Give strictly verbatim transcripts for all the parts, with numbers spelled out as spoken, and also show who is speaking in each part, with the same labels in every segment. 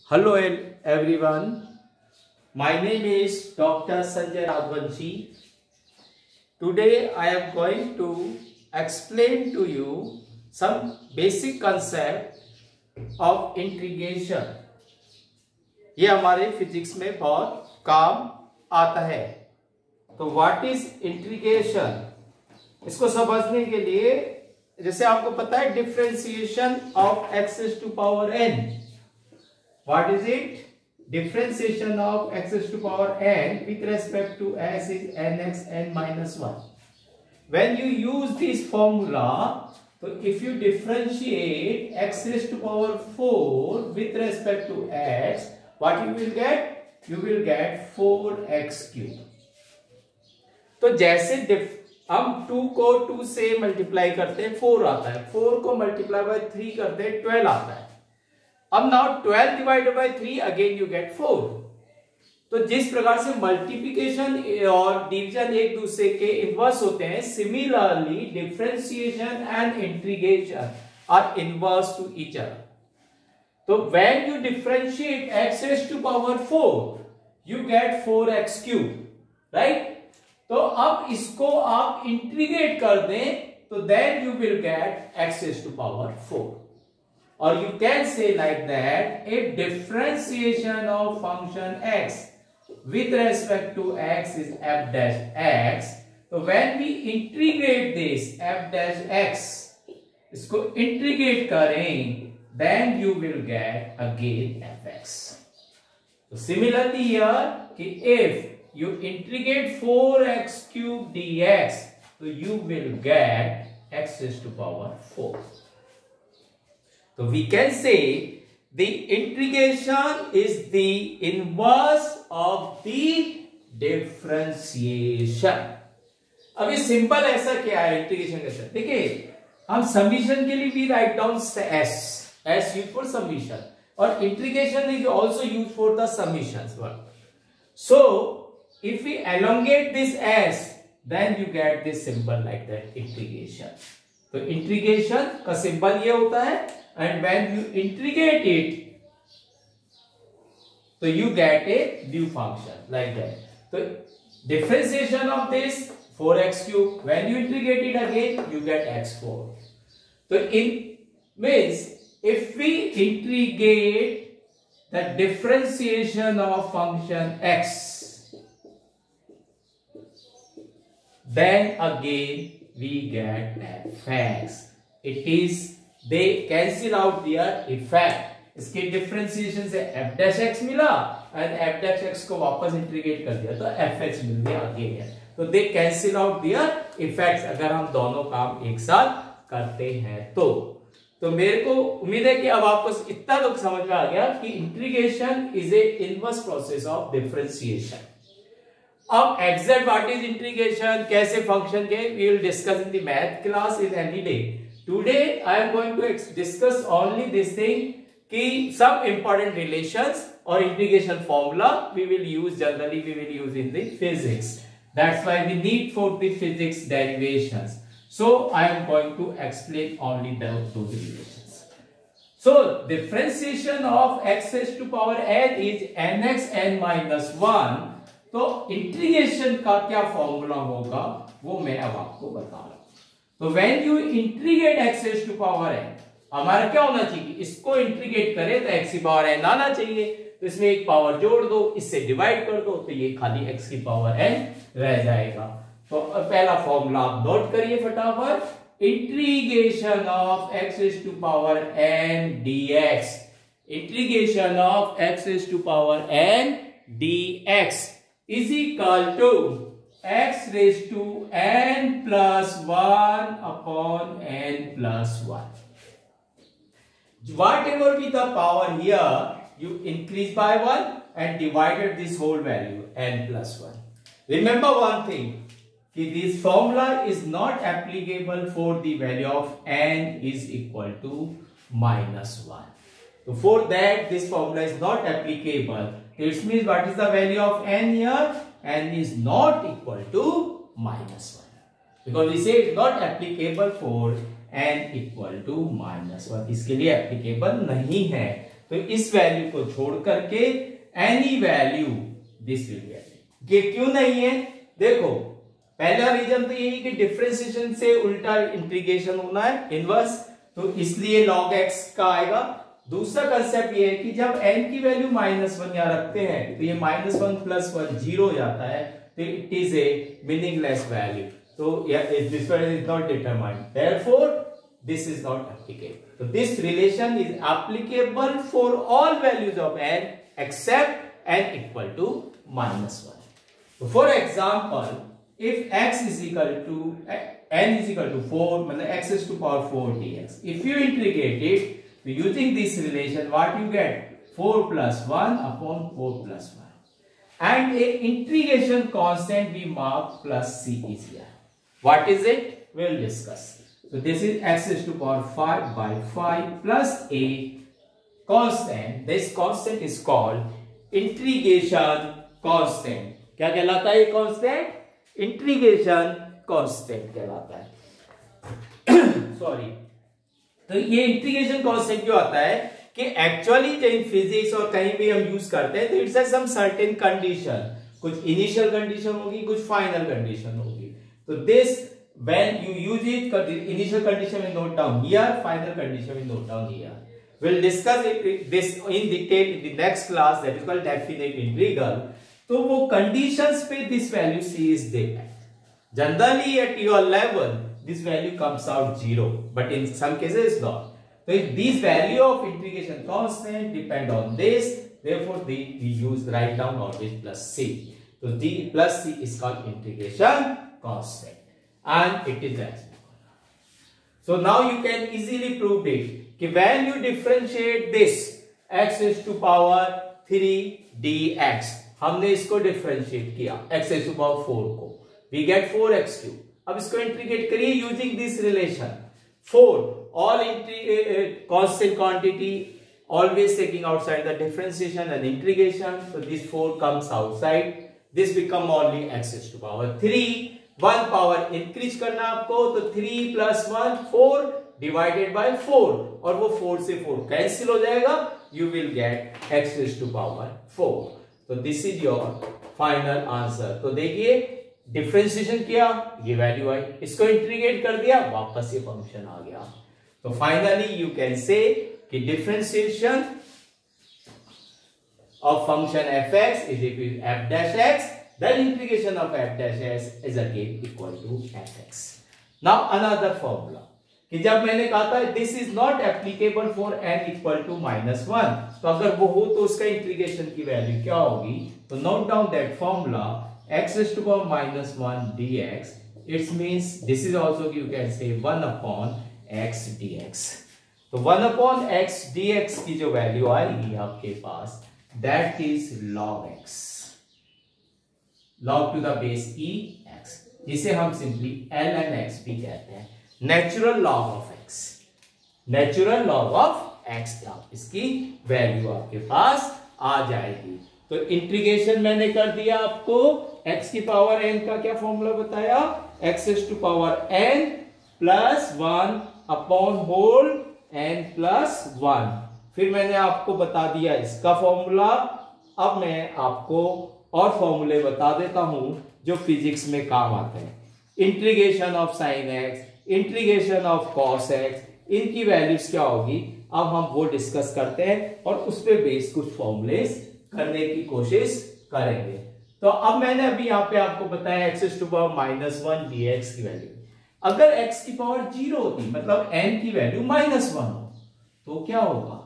Speaker 1: Hello everyone, my name is Doctor Sanjay Raghavanshi. Today I am going to explain to you some basic concept of integration. ये हमारे physics में बहुत काम आता है. तो व्हाट इज इंटीग्रेशन? इसको समझने के लिए जैसे आपको पता है differentiation of X to power N. What is it? Differentiation of x to power n with respect to s is nx n minus one. When you use this formula, so if you differentiate x to power four with respect to x, what you will get? You will get four x cube. तो जैसे हम to को to से multiply करते हैं four आता है, four को मल्टीप्लाई बाय थ्री करते हैं ट्वेल्व आता है. अब now twelve divided by three again you get four. तो जिस प्रकार से मल्टीप्लिकेशन और डिवीजन एक दूसरे के इनवर्स होते हैं, similarly differentiation and integration are inverse to each other. तो when you differentiate x raise to power four you get four X cube, right. तो अब इसको आप इंटीग्रेट कर दें तो then you will get x raise to power four. Or you can say like that, if differentiation of function x with respect to x is f dash x, so when we integrate this f dash x, इसको integrate करें, then you will get again fx. So similarly here, कि if you integrate four x cube dx, so you will get x raised to power four. So we can say the integration is the inverse of the differentiation. अब ये simple ऐसा क्या है integration का sir? देखिए हम summation के लिए भी write down s s use for summation और integration is also use for the summations work. So if we elongate this s then you get this symbol like that, integration. तो integration का symbol ये होता है. And when you integrate it, so you get a new function like that. So differentiation of this four x cube, when you integrate it again, you get x four. So in means if we integrate the differentiation of function x, then again we get fx. It is they cancel out their effect. इसके differentiation से f dash x मिला and f dash x को वापस integrate कर दिया तो fx मिल गया again. तो they cancel out their effects अगर हम दोनों काम एक साथ करते हैं तो. तो मेरे को उम्मीद है कि अब आपको इतना तो समझ में आ गया कि integration is a inverse process of differentiation. अब एग्जैक्ट व्हाट इज इंटीग्रेशन, कैसे फंक्शन के, we will discuss in the math class in any day. Today I am going to discuss only this thing कि some important relations or integration formula we will use generally we will use in the physics. That's why we need for the physics derivations. So I am going to explain only those two relations. So differentiation of x raised to power n is nx n minus one. तो integration का क्या formula होगा वो मैं अब आपको बता रहा हूं. तो when you integrate x raise to power n, हमारा क्या होना चाहिए, इसको इंटीग्रेट करें तो x की पावर n आना चाहिए. तो इसमें एक पावर जोड़ दो, इससे डिवाइड कर दो तो ये खाली x की पावर n रह जाएगा. तो पहला फॉर्मूला आप नोट करिए फटाफट. Integration of x raise to power n dx, integration of x raise to power n dx is equal to x raised to n plus one upon n plus one. Whatever be the power here, you increase by one and divided this whole value n plus one. Remember one thing, कि this formula is not applicable for the value of n is equal to minus one. So for that this formula is not applicable. It means what is the value of n here? N is not equal to minus one because we say it's not applicable for n equal to minus one. इसके लिए applicable नहीं है. तो इस value को छोड़ करके any value this will be. ये क्यों नहीं है? देखो पहला रीजन तो यही कि डिफरेंशिएशन से उल्टा इंटीग्रेशन होना है, इनवर्स, तो इसलिए log x का आएगा। दूसरा कंसेप्ट ये है कि जब n की वैल्यू माइनस वन यहां रखते हैं तो ये minus one plus one zero हो जाता है, तो it is a meaningless value, तो this one is not determined, therefore this is not applicable. तो this relation is applicable for all values of n except n equal to minus one. तो for example if x is equal to n is equal to four, मतलब x is to power four dx, if you integrate it, so using this relation what you get? four plus one upon four plus one, and a integration constant we mark plus c is here. What is it? We'll discuss. So this is x is to power five by five plus a constant. This constant is called integration constant. क्या कहलाता है ये constant? Integration constant कहलाता है। Sorry, तो ये integration constant क्यों आता है कि एक्चुअली जो इन फिजिक्स और कहीं भी हम यूज करते हैं तो इट्स सम सर्टेन कंडीशन, कुछ इनिशियल कंडीशन होगी, कुछ फाइनल कंडीशन होगी। तो this when you use it, initial condition में note down here, final condition में note down here. Will discuss it this in detail in the next class, that is called definite integral. तो वो conditions पे this value c is there. Generally at your level this value comes out zero, but in some cases not. So if this value of integration constant depend on this, therefore the, we use write down always plus c. So the plus c is called integration constant, and it is as. So now you can easily prove it कि when you differentiate this x is to power three dx, हमने इसको differentiate किया x is to power four को, we get four X cube. अब इसको integrate करिए using this relation, for all constant quantity always taking outside the differentiation and integration, so this four comes outside, this become only x is to power three, one power increase करना आपको, तो three plus one four divided by four, और वो four से four cancel हो जाएगा, you will get x is to power four. तो this is your final answer. तो देखिए डिफरेंशिएशन किया, ये वैल्यू आई, इसको इंटीग्रेट कर दिया, वापस ये फंक्शन आ गया। तो फाइनली यू कैन से कि differentiation of function fx is equal to f dash x, then integration of f dash x is again equal to fx. Now another formula कि जब मैंने कहा था this is not applicable for n equal to minus one, तो अगर वो हो तो उसका इंटीग्रेशन की वैल्यू क्या होगी? तो note down that formula x is to power minus one dx, it means this is also you can say one upon x dx। तो one upon x dx की जो वैल्यू आएगी आपके पास, that is log x, log to the base e x, जिसे हम simply ln x भी कहते हैं, natural log of x, natural log of x, इसकी वैल्यू आपके पास आ जाएगी। तो इंटीग्रेशन मैंने कर दिया आपको, x की पावर n का क्या फॉर्मूला बताया, x is to power n plus one upon whole n plus one. फिर मैंने आपको बता दिया इसका फॉर्मूला। अब मैं आपको और फॉर्मूले बता देता हूं जो फिजिक्स में काम आते हैं। Integration of sine x, integration of cos x, इनकी वैल्यूज क्या होगी अब हम वो डिस्कस करते हैं और उस पे बेस कुछ फॉर्मूलेस करने की कोशिश करेंगे। तो अब मैंने अभी यहाँ पे आपको बताया X is to power minus one D X की वैल्यू, अगर x की पावर जीरो होती मतलब n की वैल्यू माइनस वन हो तो क्या होगा,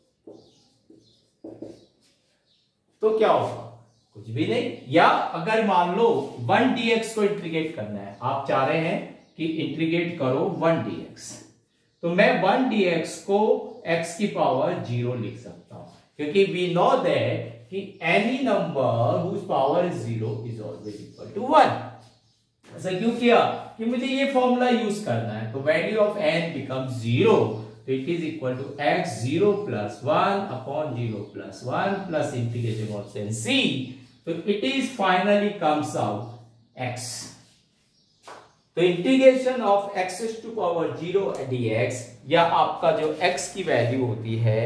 Speaker 1: तो क्या होगा कुछ भी नहीं। या अगर मान लो वन डी एक्स को इंटीग्रेट करना है, आप चाह रहे हैं कि इंटीग्रेट करो वन डी एक्स, तो मैं वन डी एक्स को x की पावर जीरो लिख सकता हूं क्योंकि वी नो दैट कि any number whose power is zero is always equal to one. ऐसा क्यों किया कि मुझे ये फॉर्मूला यूज करना है, तो value of n becomes zero, तो it is equal to X zero plus one upon zero plus one plus integration of c, तो it is finally comes out x। तो integration of x to power zero dx, या आपका जो x की value होती है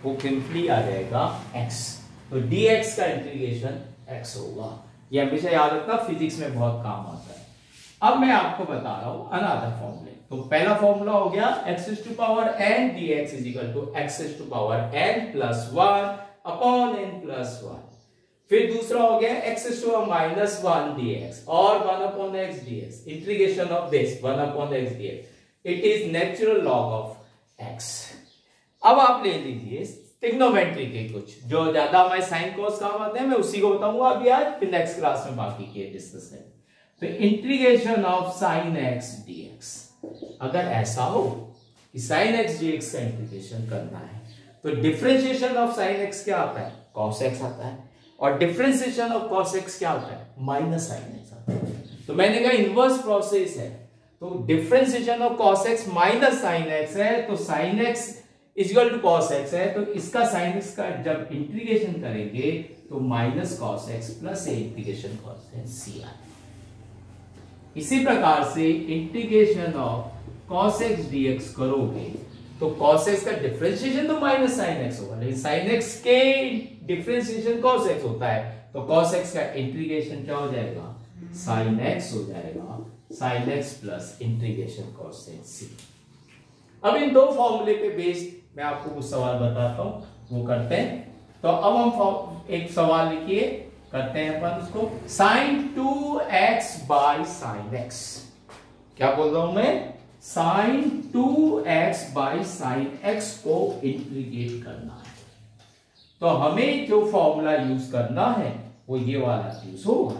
Speaker 1: वो simply आ जाएगा x। तो dx का इंटीग्रेशन x होगा। ये हमेशा याद रखना, फिजिक्स में बहुत काम आता है। अब मैं आपको बता रहा हूं अनदर फॉर्मूले। तो पहला फॉर्मूला हो गया x to power n dx is equal to x to power n plus one upon n plus one. फिर दूसरा हो गया x to minus one dx और one upon x dx, integration of this one upon x dx, it is natural log of x। अब आप ले लीजिए trigonometry के कुछ जो ज्यादा हमारे साइन कॉस काम आते हैं, मैं उसी को बताऊंगा अभी आज, फिर नेक्स्ट क्लास में बाकी के डिस्कस करें। तो integration of sine X dx, अगर ऐसा हो कि साइन एक्स dx का इंटीग्रेशन करना है तो डिफरेंशिएशन ऑफ साइन एक्स क्या आता है, cos x आता है, और डिफरेंशिएशन ऑफ cos x क्या होता है, माइनस साइन एक्स आता है। तो मैंने कहा इनवर्स प्रोसेस है, तो differentiation of cos x minus sine X है, तो sine x is equal to cos x है, तो इसका साइन x का जब इंटीग्रेशन करेंगे तो minus cos x plus integration cos c आएगा। इसी प्रकार से integration of cos x dx करोगे तो cos x का डिफरेंशिएशन तो माइनस साइन x होगा, लेकिन साइन x के डिफरेंशिएशन cos x होता है, तो cos x का इंटीग्रेशन क्या हो जाएगा, साइन x हो जाएगा, sine x plus integration cos c। अब इन दो फॉर्मूले पे बेस्ड मैं आपको कुछ सवाल बताता हूं, वो करते हैं। तो अब हम एक सवाल लिखिए, करते हैं अपन उसको, sine two X by sine X. क्या बोल रहा हूं मैं, sine two X by sine X को इंटीग्रेट करना है। तो हमें जो फॉर्मूला यूज करना है वो ये वाला यूज होगा।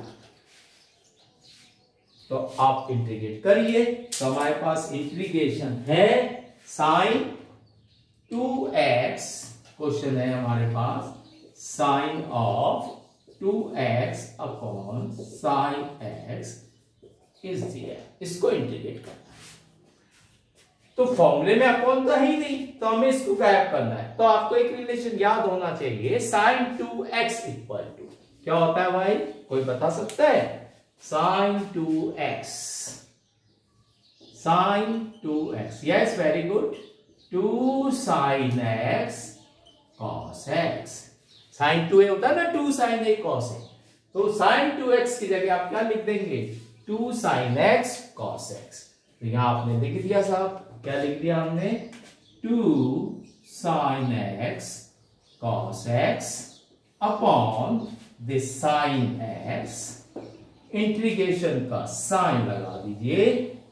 Speaker 1: तो आप इंटीग्रेट करिए, तो हमारे पास इंटीग्रेशन है साइन टू एक्स, क्वेश्चन है हमारे पास sine of two x upon sine X is दिया, इसको इंटीग्रेट करना है। तो फॉर्मूले में अपॉन था ही नहीं, तो हमें इसको गायब करना है। तो आपको एक रिलेशन याद होना चाहिए, sine two X equal to क्या होता है भाई, कोई बता सकता है, sine two X, sine two X, yes very good, two sine X cos X. Sine two A होता है ना, two sine A cos A, तो साइन टू एक्स की जगह आप क्या लिख देंगे, two sine X cos X. तो यहां आपने लिख दिया साहब, क्या लिख दिया हमने, two sine X cos X upon this sine X, integration का साइन लगा दीजिए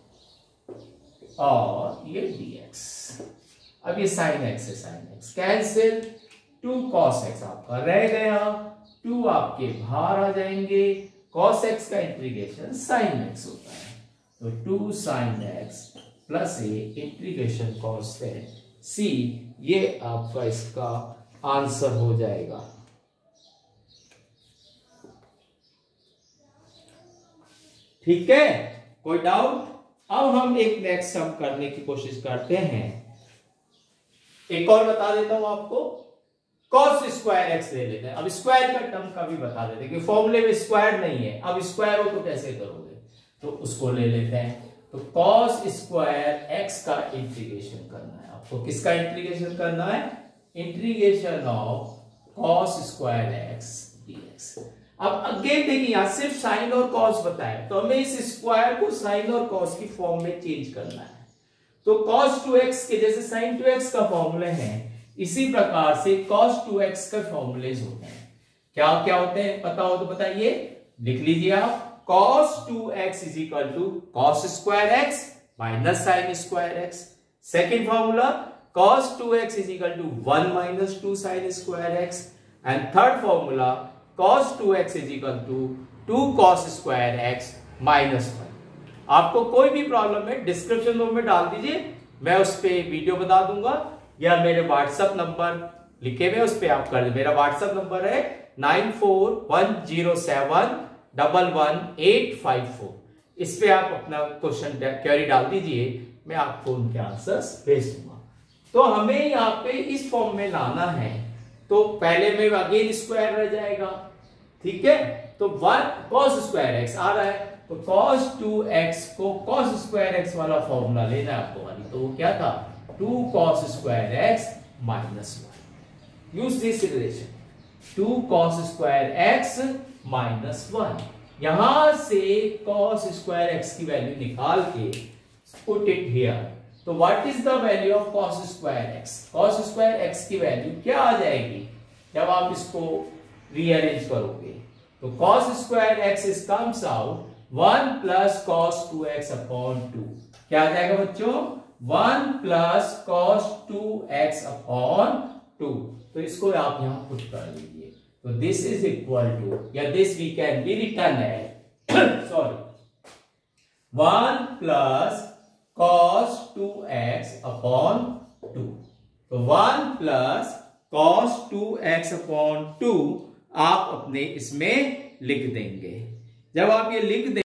Speaker 1: और ये dx। अब ये साइन एक्स है, sine X cancel, two cos X आपका रह गया, टू आपके बाहर आ जाएंगे, कॉस एक्स का इंटीग्रेशन साइन एक्स होता है, तो two sine X plus a integration cos C, ये आपका इसका आंसर हो जाएगा। ठीक है, कोई डाउट? अब हम एक नेक्स्ट सम करने की कोशिश करते हैं। एक और बता देता हूं आपको, cos स्क्वायर एक्स ले लेते हैं। अब स्क्वायर का टर्म का भी बता देते हैं कि फॉर्मूले में स्क्वायर नहीं है, अब स्क्वायर हो तो कैसे करोगे, तो उसको ले लेते हैं। तो cos स्क्वायर एक्स का इंटीग्रेशन करना है आपको। किसका इंटीग्रेशन करना है, integration of cos square X dx। अब अगेन देखिए, यहां सिर्फ साइन और cos बताया, तो हमें इस स्क्वायर को साइन और cos की फॉर्म में चेंज करना है। तो cos टू एक्स के जैसे sin टू एक्स का फॉर्मूले हैं, इसी प्रकार से cos टू एक्स के फॉर्मूलेज होते हैं। क्या क्या होते हैं, पता हो तो बताइए, लिख लीजिए आप, cos two x is equal to cos square x minus sine square x. Second formula cos two x is equal to one minus two sine square x. And third formula cos two x is equal to to cos square x minus one. आपको कोई भी problem है description box में डाल दीजिए, मैं उस पे वीडियो बता दूंगा, या मेरे व्हाट्सएप नंबर लिखे हुए उस पे आप कर दे। मेरा व्हाट्सएप नंबर है nine four one zero seven double one eight five four. इस पे आप अपना क्वेश्चन क्वेरी डाल दीजिए, मैं आपको उनके आंसर्स भेज दूंगा। तो हमें यहाँ पे इस फॉर्म में लाना है, तो पहले में अगेन स्क्वायर रह जाएगा, ठीक है। तो वन cos स्क्वायर एक्स आ रहा है, तो cos टू एक्स को cos स्क्वायर एक्स वाला फॉर्मूला लेना है आपको वाली, तो वो क्या था, two cos square x minus one. Use this relation, two cos square x minus one. यहां से कॉस स्क्वायर एक्स की वैल्यू निकाल के पुट इट हियर। तो what is the value of cos square x? Cos square x की value क्या आ जाएगी जब आप इसको रीअरेंज करोगे? तो cos square x is comes out one plus cos two x upon two. क्या आ जाएगा बच्चों? One plus cos two x upon two. तो इसको आप यहां पुट कर लीजिए। तो दिस इज इक्वल टू, या this we can be written as sorry one plus cos two x upon two. तो one plus cos two x upon two आप अपने इसमें लिख देंगे। जब आप ये लिख देंगे